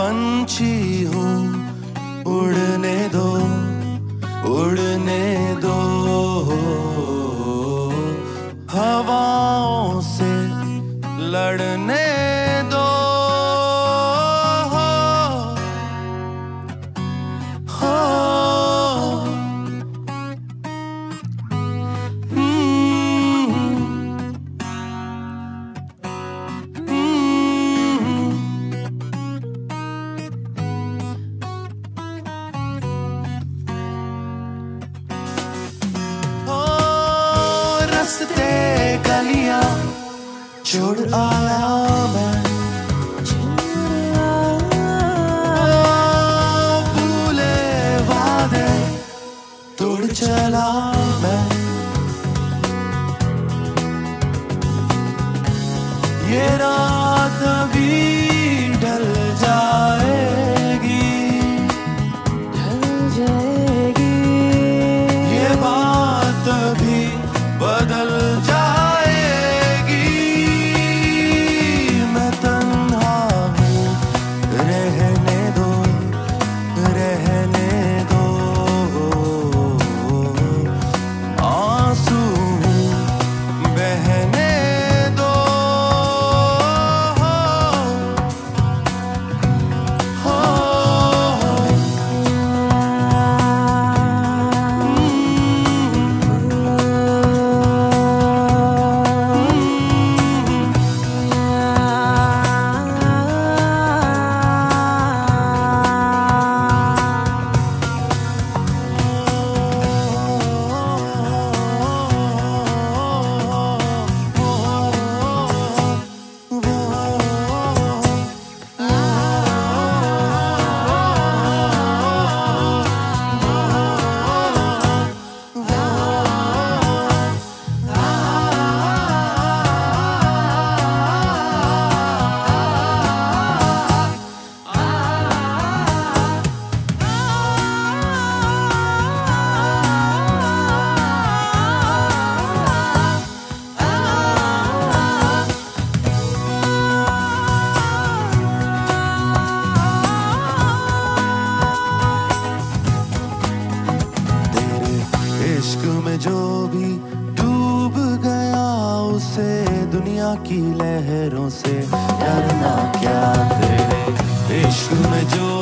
पंछी हूँ, उड़ने दो, उड़ने दो। हवाओं से लड़ने दो। रास्ते गलियां छोड़ आया मैं, भूले वादे तोड़ चला मैं। ये रात भी ढल जाएगी, ढल जाएगी। ये बात भी बदल जाएगी। मैं तन्हा हूँ, रहने दो, रहने दो। आंसू बहने दो। इश्क में जो भी डूब गया, उसे दुनिया की लहरों से डरना क्या। तेरे इश्क में जो